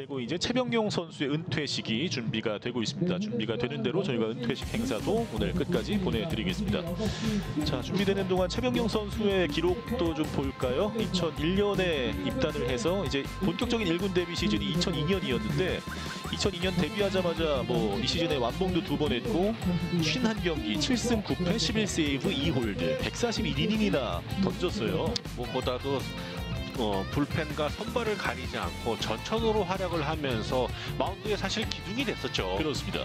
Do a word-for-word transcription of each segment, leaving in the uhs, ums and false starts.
그리고 이제 최병용 선수의 은퇴식이 준비가 되고 있습니다. 준비가 되는 대로 저희가 은퇴식 행사도 오늘 끝까지 보내드리겠습니다. 자, 준비되는 동안 최병용 선수의 기록도 좀 볼까요? 이천일 년에 입단을 해서 이제 본격적인 일 군 데뷔 시즌이 이천이 년이었는데 이천이 년 데뷔하자마자 뭐 이 시즌에 완봉도 두 번 했고 오십일 경기 칠 승 구 패 십일 세이브 이 홀드 백사십일 이닝이나 던졌어요. 무엇보다도 어, 불펜과 선발을 가리지 않고 전천후로 활약을 하면서 마운드에 사실 기둥이 됐었죠. 그렇습니다.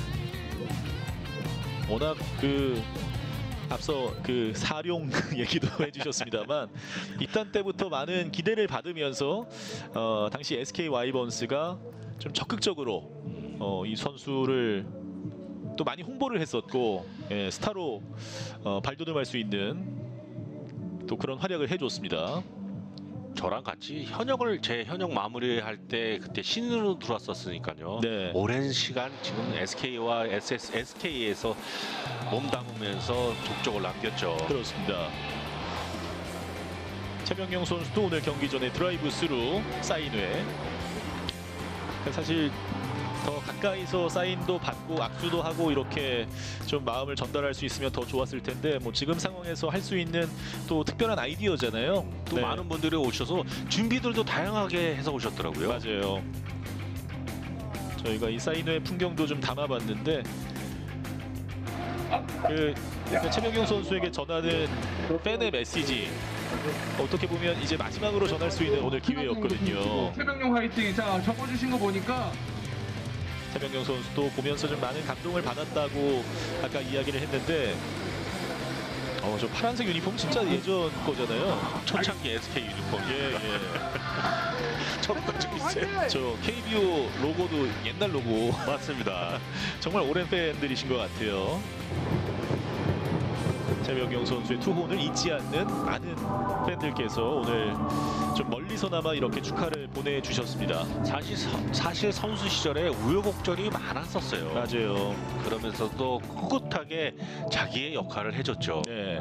워낙 그 앞서 그 사룡 얘기도 해주셨습니다만 입단 때부터 많은 기대를 받으면서 어, 당시 에스케이 와이번스가 좀 적극적으로 어, 이 선수를 또 많이 홍보를 했었고 예, 스타로 어, 발돋움할 수 있는 또 그런 활약을 해줬습니다. 저랑 같이 현역을 제 현역 마무리할 때 그때 신인으로 들어왔었으니까요. 네. 오랜 시간 지금 에스케이와 에스에스, 에스케이에서 몸담으면서 족적을 남겼죠. 그렇습니다. 최병용 선수도 오늘 경기 전에 드라이브 스루 사인회. 사실 더 가까이서 사인도 받고 악수도 하고 이렇게 좀 마음을 전달할 수 있으면 더 좋았을 텐데 뭐 지금 상황에서 할 수 있는 또 특별한 아이디어잖아요. 또 네. 많은 분들이 오셔서 준비들도 다양하게 해서 오셨더라고요. 맞아요. 저희가 이 사인회 풍경도 좀 담아봤는데 그 최병용 선수에게 전하는 팬의 메시지 어떻게 보면 이제 마지막으로 전할 수 있는 오늘 기회였거든요. 최병용 화이팅. 자, 적어주신 거 보니까 최병용 선수도 보면서 좀 많은 감동을 받았다고 아까 이야기를 했는데 어, 저 파란색 유니폼 진짜 예전 거잖아요. 초창기 에스케이 유니폼. 예, 예. 저도 가지고 있어요. 저 케이비오 로고도 옛날 로고. 맞습니다. 정말 오랜 팬들이신 것 같아요. 최병용 선수의 투혼을 잊지 않는 많은 팬들께서 오늘 좀 멀리서나마 이렇게 축하를 보내주셨습니다. 사실 서, 사실 선수 시절에 우여곡절이 많았었어요. 맞아요. 그러면서도 꿋꿋하게 자기의 역할을 해줬죠. 네.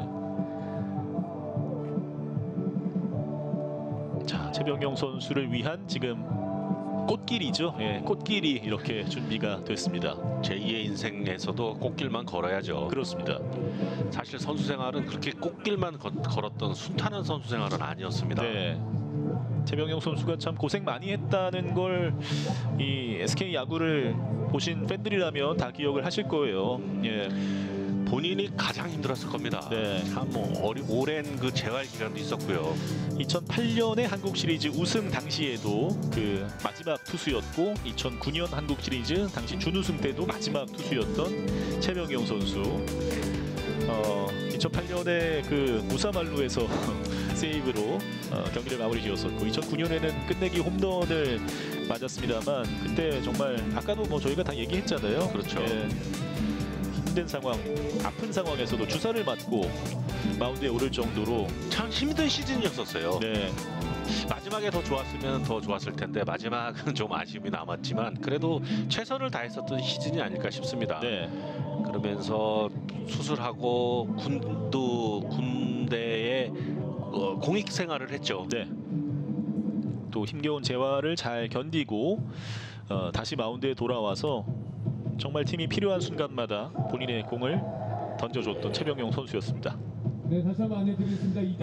자, 최병용 선수를 위한 지금 꽃길이죠. 예, 꽃길이 이렇게 준비가 됐습니다. 제이의 인생에서도 꽃길만 걸어야죠. 그렇습니다. 사실 선수 생활은 그렇게 꽃길만 거, 걸었던 순탄한 선수 생활은 아니었습니다. 네. 최병용 선수가 참 고생 많이 했다는 걸 이 에스케이 야구를 보신 팬들이라면 다 기억을 하실 거예요. 예. 본인이 가장 힘들었을 겁니다. 네. 참 뭐 어리, 오랜 그 재활 기간도 있었고요. 이천팔 년에 한국 시리즈 우승 당시에도 그 마지막 투수였고 이천구 년 한국 시리즈 당시 준우승 때도 마지막 투수였던 최병용 선수. 어, 이천팔 년에 그 무사말루에서 세이브로 어, 경기를 마무리 지었었고 이천구 년에는 끝내기 홈런을 맞았습니다만 그때 정말 아까도 뭐 저희가 다 얘기했잖아요. 그렇죠. 예, 힘든 상황, 아픈 상황에서도 주사를 맞고 마운드에 오를 정도로 참 힘든 시즌이었었어요. 네. 마지막에 더 좋았으면 더 좋았을 텐데 마지막은 좀 아쉬움이 남았지만 그래도 최선을 다했었던 시즌이 아닐까 싶습니다. 네. 그러면서 수술하고 군도 군대에 어, 공익 생활을 했죠. 네. 또 힘겨운 재활을 잘 견디고 어, 다시 마운드에 돌아와서 정말 팀이 필요한 순간마다 본인의 공을 던져줬던 최병용 선수였습니다. 네, 다시 한번 안내드리겠습니다. 이제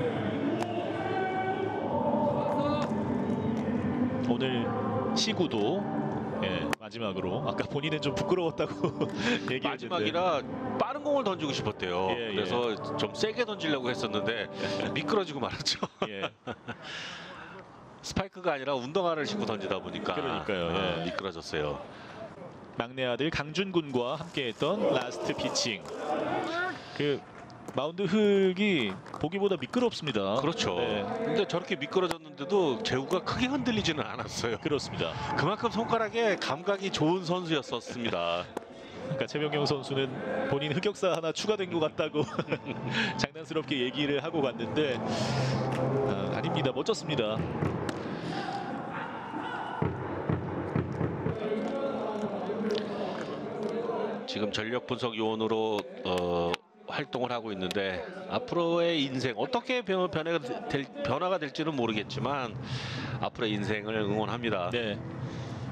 오늘 시구도 예, 마지막으로 아까 본인은 좀 부끄러웠다고 얘기했는데 마지막이라 빠른 공을 던지고 싶었대요. 예, 예. 그래서 좀 세게 던지려고 했었는데 미끄러지고 말았죠. 예. 스파이크가 아니라 운동화를 신고 던지다 보니까 그러니까요. 아, 예. 미끄러졌어요. 막내 아들 강준군과 함께했던 라스트 피칭. 그 마운드 흙이 보기보다 미끄럽습니다. 그렇죠. 네. 근데 저렇게 미끄러졌는데도 제구가 크게 흔들리지는 않았어요. 그렇습니다. 그만큼 손가락에 감각이 좋은 선수였었습니다. 그러니까 최병용 선수는 본인 흑역사 하나 추가된 것 같다고 장난스럽게 얘기를 하고 갔는데 아, 아닙니다. 멋졌습니다. 지금 전력 분석 요원으로 어, 활동을 하고 있는데 앞으로의 인생 어떻게 변, 변화가, 될, 변화가 될지는 모르겠지만 앞으로의 인생을 응원합니다. 네.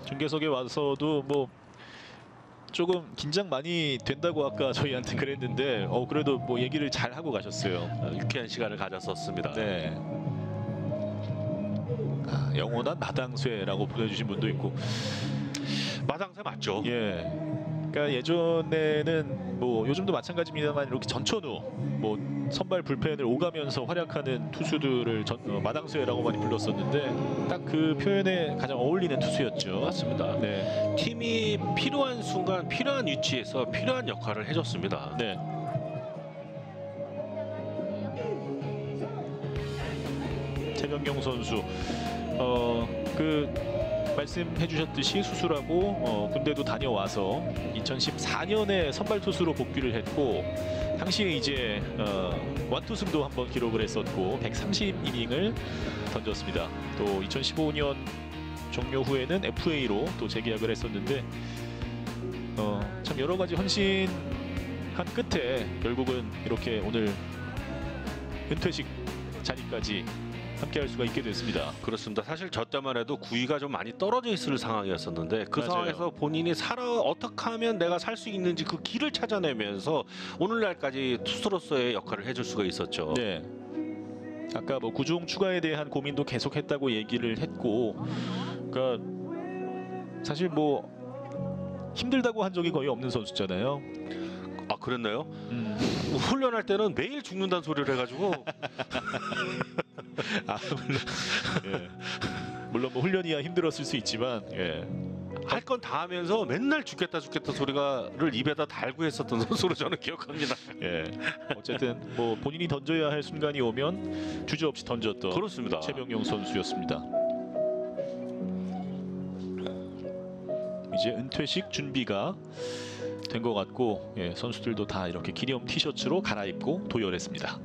중계석에 와서도 뭐 조금 긴장 많이 된다고 아까 저희한테 그랬는데 어 그래도 뭐 얘기를 잘 하고 가셨어요. 어, 유쾌한 시간을 가졌었습니다. 네. 아, 영원한 마당쇠라고 보내주신 분도 있고. 마당새 맞죠? 예. 그러니까 예전에는 뭐 요즘도 마찬가지입니다만 이렇게 전천후 뭐 선발 불펜을 오가면서 활약하는 투수들을 전, 어, 마당쇠라고 많이 불렀었는데 딱 그 표현에 가장 어울리는 투수였죠. 맞습니다. 네. 팀이 필요한 순간 필요한 위치에서 필요한 역할을 해줬습니다. 네. 최병경 선수 어 그 말씀해 주셨듯이 수술하고 어, 군대도 다녀와서 이천십사 년에 선발 투수로 복귀를 했고 당시에 이제 어, 완투승도 한번 기록을 했었고 백삼십 이닝을 던졌습니다. 또 이천십오 년 종료 후에는 에프에이로 또 재계약을 했었는데 어, 참 여러 가지 헌신한 끝에 결국은 이렇게 오늘 은퇴식 자리까지 함께 할 수가 있게 됐습니다. 그렇습니다. 사실 저 때만 해도 구위가 좀 많이 떨어져 있을 상황이었었는데 그 맞아요. 상황에서 본인이 살아 어떻게 하면 내가 살 수 있는지 그 길을 찾아내면서 오늘날까지 투수로서의 역할을 해줄 수가 있었죠. 네. 아까 뭐 구종 추가에 대한 고민도 계속했다고 얘기를 했고, 그러니까 사실 뭐 힘들다고 한 적이 거의 없는 선수잖아요. 아 그랬나요? 음. 훈련할 때는 매일 죽는다는 소리를 해가지고 아 물론 예. 물론 뭐 훈련이야 힘들었을 수 있지만 예. 할 건 다 하면서 맨날 죽겠다 죽겠다 소리가를 입에다 달고 했었던 선수로 저는 기억합니다. 예. 어쨌든 뭐 본인이 던져야 할 순간이 오면 주저없이 던졌던 그렇습니다. 최병용 선수였습니다. 이제 은퇴식 준비가 된 것 같고 예, 선수들도 다 이렇게 기념 티셔츠로 갈아입고 도열했습니다.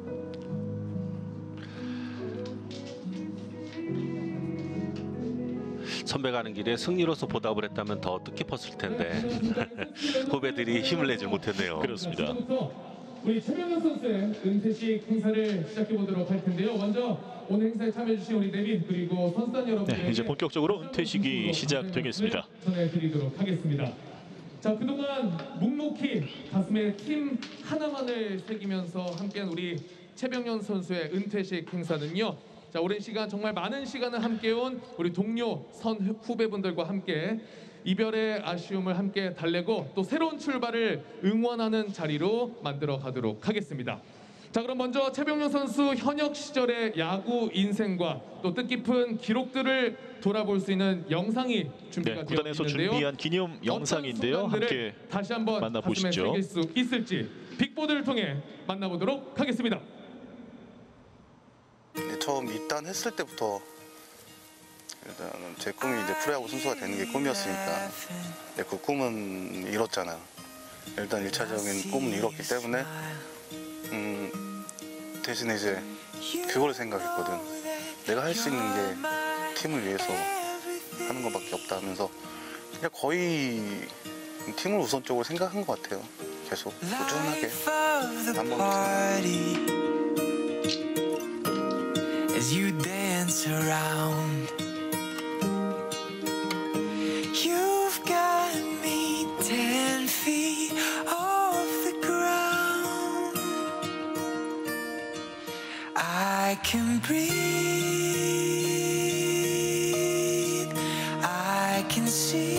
선배 가는 길에 승리로서 보답을 했다면 더 뜻깊었을 텐데 후배들이 힘을 내지 못했네요. 그렇습니다. 지금부터 우리 최병현 선수의 은퇴식 행사를 시작해 보도록 할 텐데요. 먼저 오늘 행사에 참여해주신 우리 내빈 그리고 선수단 여러분들 네, 이제 본격적으로 은퇴식이 시작되겠습니다. 전해드리도록 하겠습니다. 자, 그동안 묵묵히 가슴에 팀 하나만을 새기면서 함께한 우리 최병현 선수의 은퇴식 행사는요. 자, 오랜 시간 정말 많은 시간을 함께해온 우리 동료 선 후배분들과 함께 이별의 아쉬움을 함께 달래고 또 새로운 출발을 응원하는 자리로 만들어 가도록 하겠습니다. 자, 그럼 먼저 최병현 선수 현역 시절의 야구 인생과 또 뜻깊은 기록들을 돌아볼 수 있는 영상이 준비가 네, 되어 구단에서 있는데요. 준비한 기념 영상인데요. 함께 다시 한번 만나보시죠. 가슴에 새길 수 있을지 빅보드를 통해 만나보도록 하겠습니다. 처음 입단했을 때부터 일단은 제 꿈이 이제 프로야구 선수가 되는 게 꿈이었으니까 근데 그 꿈은 이뤘잖아요. 일단 일차적인 꿈은 이뤘기 때문에 음, 대신에 이제 그걸 생각했거든. 내가 할 수 있는 게 팀을 위해서 하는 것밖에 없다 하면서 그냥 거의 팀을 우선적으로 생각한 것 같아요. 계속 꾸준하게 한 번도 생각. As you dance around, you've got me ten feet off the ground. I can breathe, I can see.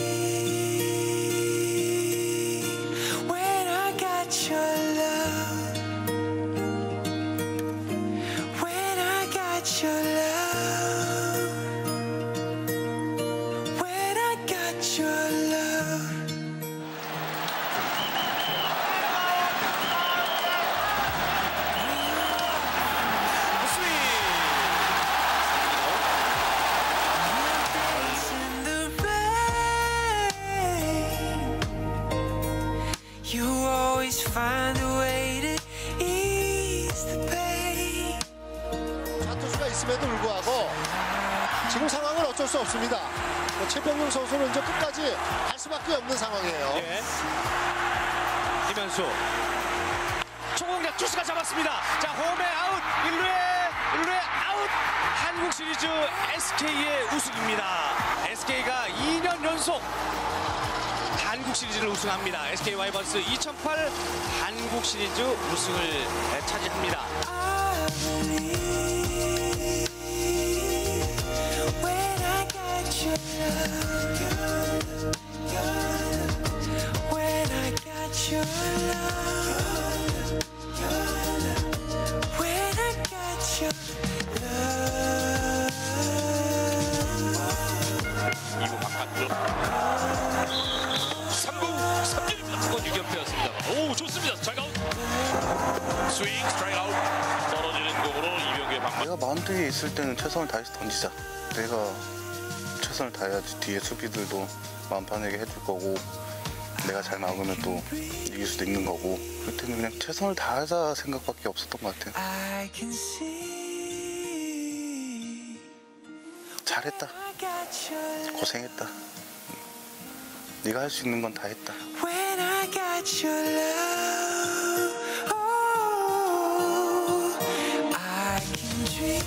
When I got your love, when I got your love, when I got your love. Dance in the rain. You always find a way to ease the pain. 투수가 있음에도 불구하고 지금 상황은 어쩔 수 없습니다. 뭐 최병용 선수는 이제 끝까지 갈 수밖에 없는 상황이에요. 예. 김현수 초공격 투수가 잡았습니다. 자 홈에 아웃 일 루에 일 루에 아웃. 한국 시리즈 에스케이의 우승입니다. 에스케이가 이 년 연속 한국 시리즈를 우승합니다. 에스케이 와이번스 이천팔 한국 시리즈 우승을 차지합니다. I believe when I got your love, when I got your love, when I got your love. 이구 바깥쪽 삼 구 삼 진입니다. 그건 유격패였습니다. 오 좋습니다. 스트라이크아웃. 스윙 스트라이크아웃. 떨어지는 공으로 이병규의 방망이. 내가 마운드에 있을 때는 최선을 다해서 던지자. 내가 최선을 다해야지 뒤에 수비들도 마음 편하게 해줄 거고, 내가 잘 막으면 또 이길 수도 있는 거고, 그때는 그냥 최선을 다하자 생각밖에 없었던 것 같아요. I can see 잘했다. I got your love. 고생했다. 네가 할 수 있는 건 다 했다. When I got your love, oh, I can dream.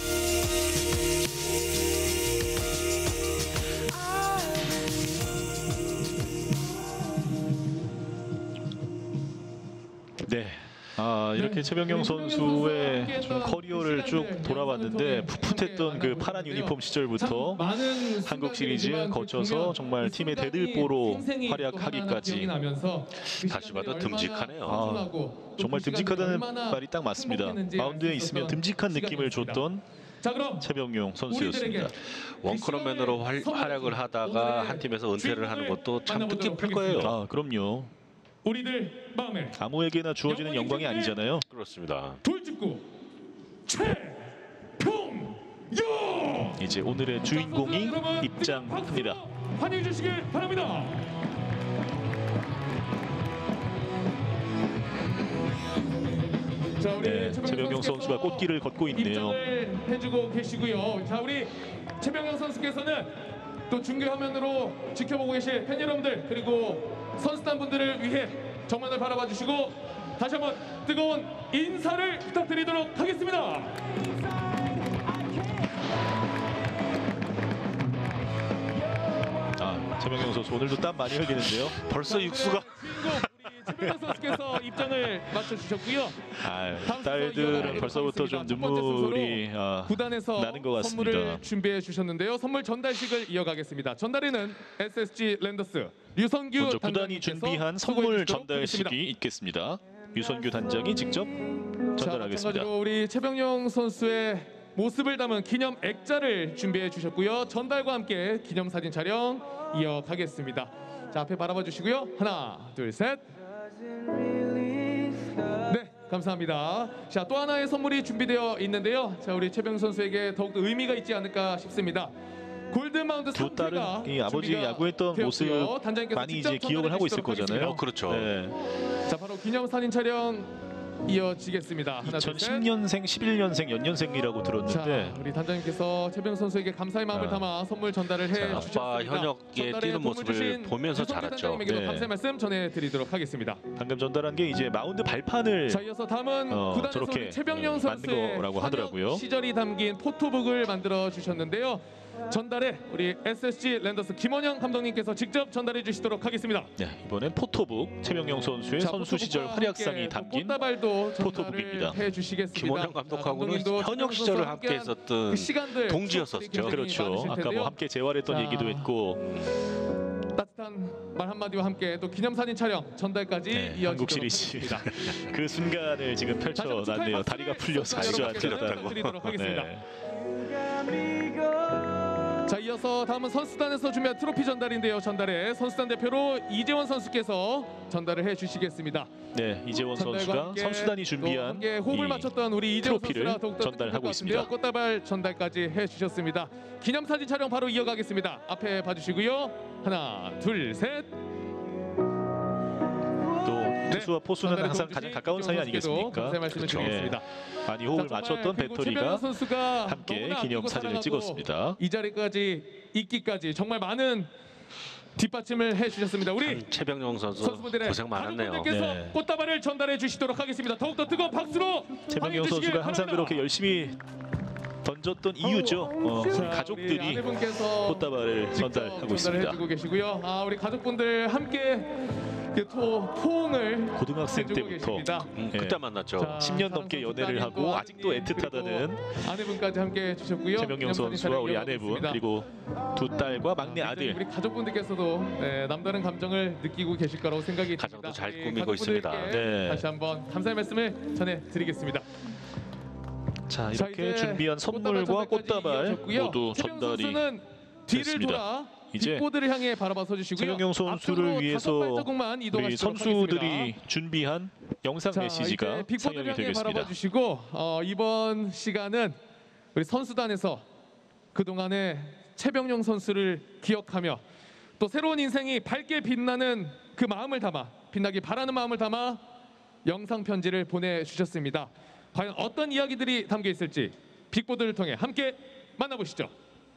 네. 아 이렇게 최병영 선수의 좀 커리어를 쭉 돌아봤는데 풋풋했던 그 파란 유니폼 시절부터 한국 시리즈 거쳐서 정말 팀의 대들보로 활약하기까지 다시 봐도 듬직하네요. 아, 정말 듬직하다는 말이 딱 맞습니다. 마운드에 있으면 듬직한 느낌을 줬던 최병용 선수였습니다. 원크러맨으로 활, 활약을 하다가 한 팀에서 은퇴를 하는 것도 참 뜻깊을 거예요. 아 그럼요. 우리들 마음에 아무에게나 주어지는 영광이 아니잖아요. 그렇습니다. 돌직구 최병영. 이제 오늘의 주인공이 입장합니다. 환영해 주시길 바랍니다. 자, 우리 네, 최병영 선수가 꽃길을 걷고 있네요. 입장을 해주고 계시고요. 자, 우리 최병영 선수께서는 또 중계 화면으로 지켜보고 계실 팬 여러분들 그리고 선수단 분들을 위해 정면을 바라봐 주시고 다시 한번 뜨거운 인사를 부탁드리도록 하겠습니다. 아, 최병영 선수 오늘도 땀 많이 흘리는데요. 벌써 육수가 우리 최병영 선수께서 입장을 맞춰주셨고요. 아, 다음 딸들은 순서 벌써부터 좀 이어가도록 하겠습니다. 첫 번째 눈물이 순서로 아, 구단에서 나는 것 선물을 같습니다. 준비해 주셨는데요. 선물 전달식을 이어가겠습니다. 전달에는 에스에스지 랜더스 류선규 먼저 구단이 단장님께서 준비한 수고해 선물 주시도록 하겠습니다. 전달식이 있겠습니다. 유선규 단장이 직접 자, 전달하겠습니다. 마찬가지로 우리 최병영 선수의 모습을 담은 기념 액자를 준비해 주셨고요. 전달과 함께 기념사진 촬영 이어가겠습니다. 자, 앞에 바라봐 주시고요. 하나, 둘, 셋. 네, 감사합니다. 자, 또 하나의 선물이 준비되어 있는데요. 자, 우리 최병영 선수에게 더욱 의미가 있지 않을까 싶습니다. 골드마운트 두 딸은 상태가 이 아버지 준비가 야구했던 모습 되었고요. 단장님께서 많이 직접 이제 기억을 하고 있을 전달해 주시도록 거잖아요. 어, 그렇죠. 네. 자, 바로 기념사진 촬영 이어지겠습니다. 하나, 둘, 셋. 이천십 년생, 십일 년생, 연년생이라고 들었는데 자, 우리 단장님께서 최병영 선수에게 감사의 마음을 아. 담아 선물 전달을 해 자, 아빠 주셨습니다. 현역에 전달에 뛰는 도움을 모습을 주신 보면서 유성규 자랐죠. 단장님에게도 네. 감사의 말씀 전해드리도록 하겠습니다. 방금 전달한 게 이제 마운드 발판을 자, 이어서 다음은 어, 구단에서 저렇게, 우리 최병영 네, 선수의 만든 거라고 하더라고요. 현역 시절이 담긴 포토북을 만들어 주셨는데요. 전달에 우리 에스에스지 랜더스 김원영 감독님께서 직접 전달해 주시도록 하겠습니다. 네, 이번엔 포토북 최병영 선수의 자, 선수 시절 포토북과 활약상이 함께 담긴 꽃다발도 포토북입니다. 전달을 해주시겠습니다. 김원영 자, 감독하고는 감독님도 현역 최병영 시절을 선수와 함께 함께한 했었던 그 시간들 동지였었죠. 굉장히 그렇죠. 많으실 아까 텐데요. 뭐 함께 재활했던 자, 얘기도 했고 따뜻한 말 한마디와 함께 또 기념사진 촬영 전달까지 네, 이어지도록 한국 시리즈 하겠습니다. 그 순간을 지금 다시 한번 축하의 펼쳐놨네요. 박수를 다리가 풀려서 선수 주저앉았다고. 여러분께는 드리도록 하겠습니다. 네. 자, 이어서 다음은 선수단에서 준비한 트로피 전달인데요. 전달에 선수단 대표로 이재원 선수께서 전달을 해주시겠습니다. 네, 이재원 전달과 선수가 함께 선수단이 또 준비한 함께 호흡을 이 맞췄던 우리 이재원 트로피를 선수라 더욱더 전달하고 뜻깊을 것 있습니다. 같은데요. 꽃다발 전달까지 해주셨습니다. 기념사진 촬영 바로 이어가겠습니다. 앞에 봐주시고요. 하나, 둘, 셋. 또 투수와 포수는 전달에 항상 도움 가장 주신 가까운 사이 이재원 아니겠습니까? 선수께도 감사의 말씀을 그렇죠. 드리겠습니다. 예. 많이 호흡을 자, 맞췄던 정말 그리고 배터리가 최병현 선수가 함께 너무나 기념 아끼고 사진을 사랑하고 찍었습니다. 이 자리까지 있기까지 정말 많은 뒷받침을 해주셨습니다. 우리 최병영 선수 선수분들의 고생 많았네요. 많은 분들께서 네. 꽃다발을 전달해 주시도록 하겠습니다. 더욱더 뜨거운 박수로 최병영 환영해 주시길 선수가 항상 바랍니다. 그렇게 열심히 던졌던 이유죠. 어, 자, 우리 가족들이 아내분께서 꽃다발을 직접 전달하고 있습니다. 전달해주고 계시고요. 아, 우리 가족분들 함께 그 토, 포옹을 고등학생 해주고 때부터 계십니다. 음, 예. 그때 만났죠. 자, 십 년 넘게 사랑스러운 연애를 하고 따님과 아직도 아드님, 애틋하다는 그리고 아내분까지 함께 해주셨고요. 최명경 선수와 우리 아내분 그리고 두 딸과 막내 아들. 우리 가족분들께서도 네, 남다른 감정을 느끼고 계실 거라고 생각이 듭니다. 가정도 잘 우리 꾸미고 있습니다. 가족분들께 네. 다시 한번 감사의 말씀을 전해드리겠습니다. 자, 자, 이렇게 이제 준비한 선물과 전달까지 꽃다발 이어졌고요. 모두 최병영 전달이 선수는 뒤를 됐습니다. 돌아 이제 뒷보드를 향해 바라봐 서주시고요. 최명경 선수를 앞쪽으로 위해서 다섯 발자국만 우리 이동하시도록 선수들이 하겠습니다. 준비한 영상 자, 메시지가 이제 빅보드를 상영이 향해 되겠습니다. 바라봐 주시고 어, 이번 시간은 우리 선수단에서 그동안의 최병영 선수를 기억하며 또 새로운 인생이 밝게 빛나는 그 마음을 담아 빛나기 바라는 마음을 담아 영상 편지를 보내주셨습니다. 과연 어떤 이야기들이 담겨 있을지 빅보드를 통해 함께 만나보시죠.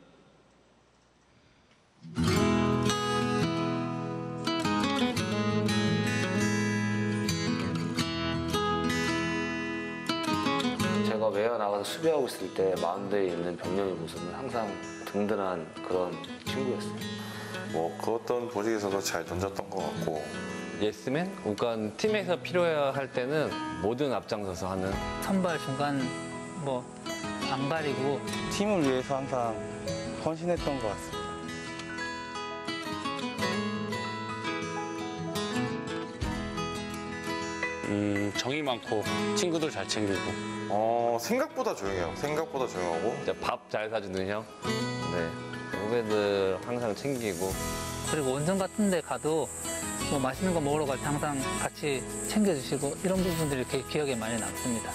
제가 외야 나가서 수비하고 있을 때 마운드에 있는 병영의 모습은 항상 든든한 그런 친구였어요. 뭐 그 어떤 보직에서도 잘 던졌던 것 같고 예스맨? 그러니까 팀에서 필요해야 할 때는 모든 앞장서서 하는 선발 중간 뭐 안 가리고 팀을 위해서 항상 헌신했던 것 같습니다. 음, 정이 많고 친구들 잘 챙기고 어 생각보다 조용해요. 생각보다 조용하고 밥 잘 사주는 형. 네. 후배들 항상 챙기고 그리고 원정 같은 데 가도 뭐 맛있는 거 먹으러 갈 때 항상 같이 챙겨주시고 이런 부분들이 이렇게 기억에 많이 남습니다.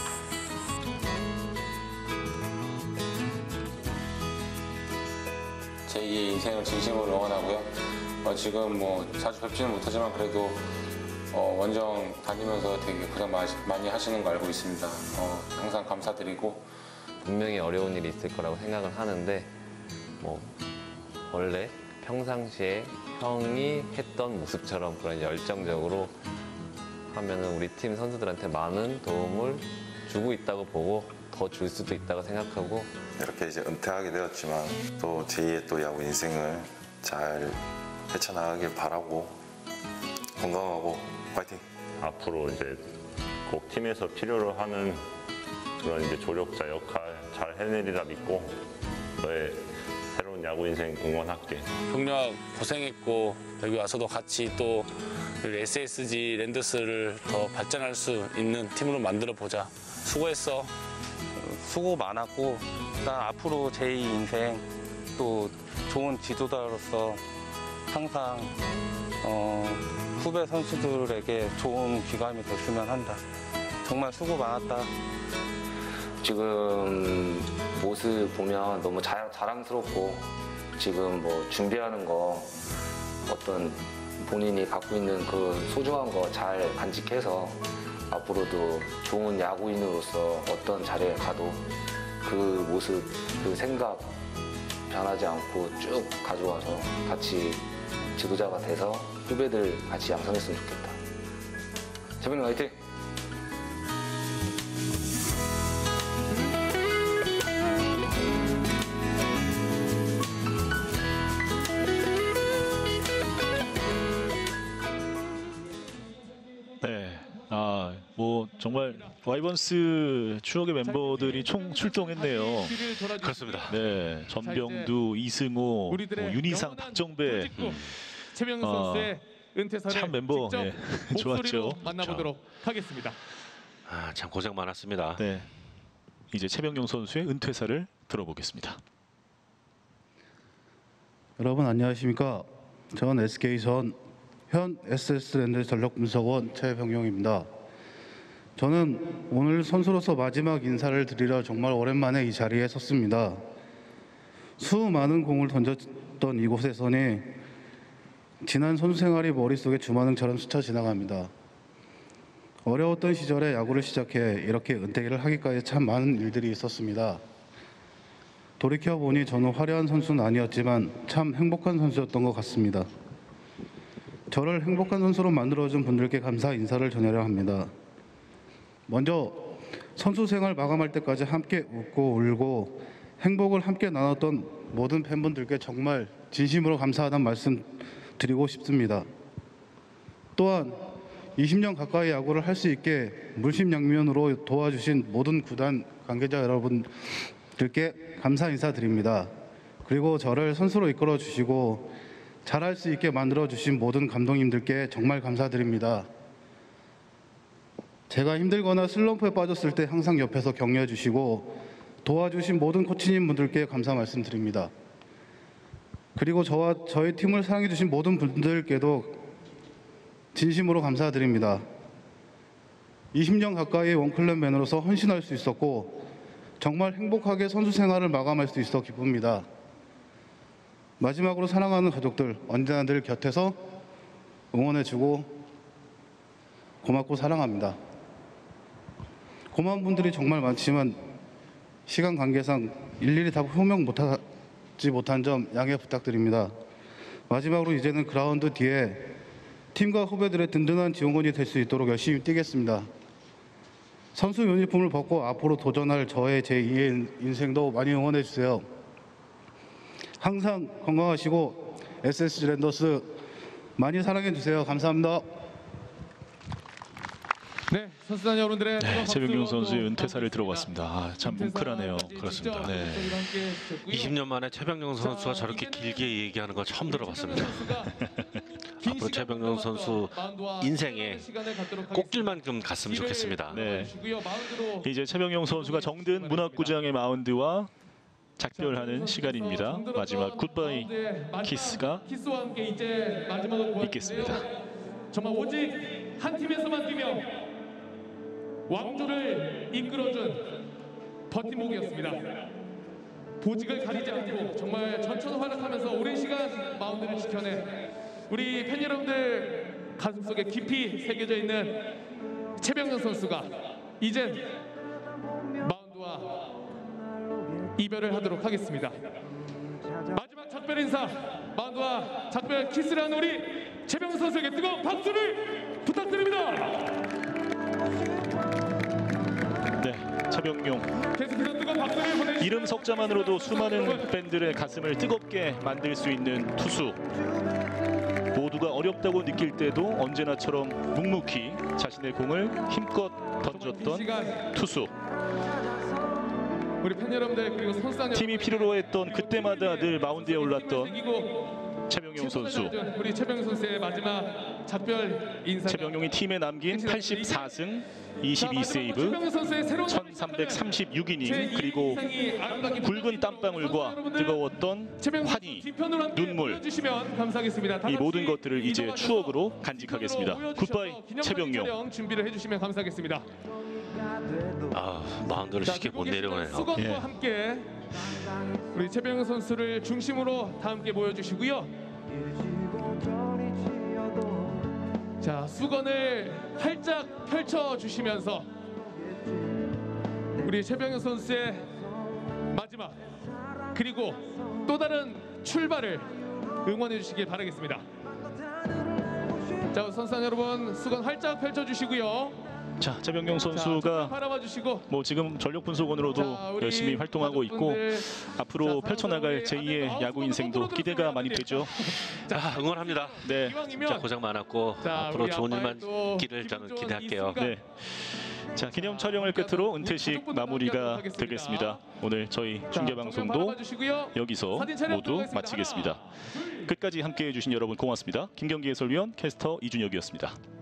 제이의 인생을 진심으로 응원하고요. 어, 지금 뭐 자주 뵙지는 못하지만 그래도 어, 원정 다니면서 되게 고생 많이 하시는 거 알고 있습니다. 어, 항상 감사드리고 분명히 어려운 일이 있을 거라고 생각은 하는데 뭐 원래 평상시에 형이 했던 모습처럼 그런 열정적으로 하면은 우리 팀 선수들한테 많은 도움을 주고 있다고 보고 더 줄 수도 있다고 생각하고 이렇게 이제 은퇴하게 되었지만 또 제이의 또 야구 인생을 잘 헤쳐나가길 바라고 건강하고 파이팅! 앞으로 이제 꼭 팀에서 필요로 하는 그런 이제 조력자 역할 잘 해내리라 믿고 너의 새로운 야구 인생 응원할게. 경력 고생했고 여기 와서도 같이 또 에스에스지 랜더스를 더 발전할 수 있는 팀으로 만들어 보자. 수고했어. 수고 많았고 난 앞으로 제이 인생 또 좋은 지도자로서 항상 어, 후배 선수들에게 좋은 귀감이 됐으면 한다. 정말 수고 많았다. 지금 모습 보면 너무 자, 자랑스럽고 지금 뭐 준비하는 거 어떤 본인이 갖고 있는 그 소중한 거 잘 간직해서 앞으로도 좋은 야구인으로서 어떤 자리에 가도 그 모습, 그 생각 변하지 않고 쭉 가져와서 같이 지도자가 돼서 후배들 같이 양성했으면 좋겠다. 최병영 화이팅! 네, 아, 뭐 정말 와이번스 추억의 멤버들이 총 출동했네요. 그렇습니다. 네, 전병두, 이승호, 뭐 윤희상, 박정배. 최병영 아, 선수의 은퇴사를 참 멤버, 직접 예, 목소리로 좋았죠. 만나보도록 하겠습니다. 아, 참 고생 많았습니다. 네, 이제 최병영 선수의 은퇴사를 들어보겠습니다. 여러분 안녕하십니까? 전 에스케이 전 현 에스에스랜드 전력분석원 최병용입니다. 저는 오늘 선수로서 마지막 인사를 드리려 정말 오랜만에 이 자리에 섰습니다. 수많은 공을 던졌던 이곳에서는 지난 선수 생활이 머릿속에 주마등처럼 스쳐 지나갑니다. 어려웠던 시절에 야구를 시작해 이렇게 은퇴를 하기까지 참 많은 일들이 있었습니다. 돌이켜보니 저는 화려한 선수는 아니었지만 참 행복한 선수였던 것 같습니다. 저를 행복한 선수로 만들어준 분들께 감사 인사를 전하려 합니다. 먼저 선수 생활 마감할 때까지 함께 웃고 울고 행복을 함께 나눴던 모든 팬분들께 정말 진심으로 감사하다는 말씀 드리고 싶습니다. 또한 이십 년 가까이 야구를 할 수 있게 물심양면으로 도와주신 모든 구단 관계자 여러분들께 감사 인사드립니다. 그리고 저를 선수로 이끌어 주시고 잘할 수 있게 만들어 주신 모든 감독님들께 정말 감사드립니다. 제가 힘들거나 슬럼프에 빠졌을 때 항상 옆에서 격려해 주시고 도와주신 모든 코치님 분들께 감사 말씀드립니다. 그리고 저와 저희 팀을 사랑해 주신 모든 분들께도 진심으로 감사드립니다. 이십 년 가까이 원클럽맨으로서 헌신할 수 있었고 정말 행복하게 선수 생활을 마감할 수 있어 기쁩니다. 마지막으로 사랑하는 가족들 언제나 늘 곁에서 응원해주고 고맙고 사랑합니다. 고마운 분들이 정말 많지만 시간 관계상 일일이 다 호명 못하지 못한 점 양해 부탁드립니다. 마지막으로 이제는 그라운드 뒤에 팀과 후배들의 든든한 지원군이 될 수 있도록 열심히 뛰겠습니다. 선수 유니폼을 벗고 앞으로 도전할 저의 제이의 인생도 많이 응원해 주세요. 항상 건강하시고 에스에스지 랜더스 많이 사랑해 주세요. 감사합니다. 네, 선수단 여러분들의 네, 최병용 선수의 은퇴사를 들어봤습니다. 아, 참 뭉클하네요. 그렇습니다. 네. 이십 년 만에 최병용 선수가 저렇게 길게 얘기하는 거 처음 들어봤습니다. 앞으로 최병용 선수 인생에 꼭질만큼 갔으면 좋겠습니다. 네. 이제 최병용 선수가 정든 문학구장의 마운드와 작별하는 시간입니다. 마지막 굿바이 키스가 있겠습니다. 정말 오직 한 팀에서만 뛰며 왕조를 이끌어준 버팀목이었습니다. 보직을 가리지 않고 정말 전천후활약하면서 오랜 시간 마운드를 지켜낸 우리 팬 여러분들 가슴속에 깊이 새겨져 있는 최병용 선수가 이젠 마운드와 이별을 하도록 하겠습니다. 마지막 작별 인사, 마운드와 작별 키스를 하는 우리 최병용 선수에게 뜨거운 박수를 부탁드립니다. 네, 최병용 이름 석자만으로도 수많은 팬들의 가슴을 뜨겁게 만들 수 있는 투수. 모두가 어렵다고 느낄 때도 언제나처럼 묵묵히 자신의 공을 힘껏 던졌던 투수. 우리 팬 여러분들 그리고 선수단 팀이 필요로 했던 그때마다 늘 마운드에 올랐던 최병용 선수. 우리 최병용 선수의 마지막 작별 인사. 최병용이 팀에 남긴 팔십사 승 이십이 세이브 천삼백삼십육 이닝 그리고 굵은 땀방울과 뜨거웠던 환희, 눈물 이 모든 것들을 이제 추억으로 간직하겠습니다. 굿바이 최병용. 준비를 해주시면 감사하겠습니다. 아, 마운드를 쉽게 못 내려오네요. 수건과 예. 함께 우리 최병용 선수를 중심으로 다 함께 모여주시고요. 자, 수건을 활짝 펼쳐주시면서 우리 최병용 선수의 마지막 그리고 또 다른 출발을 응원해 주시길 바라겠습니다. 자, 선수단 여러분 수건 활짝 펼쳐주시고요. 자, 최병용 선수가 뭐 지금 전력 분석원으로도 열심히 활동하고 있고 앞으로 펼쳐나갈 제이의 야구 인생도 기대가 많이 되죠. 자, 응원합니다. 네, 진짜 고생 많았고 앞으로 좋은 일만 있기를 저는 기대할게요. 네. 자, 기념 촬영을 끝으로 은퇴식 마무리가 되겠습니다. 오늘 저희 중계 방송도 여기서 모두 마치겠습니다. 끝까지 함께해 주신 여러분 고맙습니다. 김경기 해설위원 캐스터 이준혁이었습니다.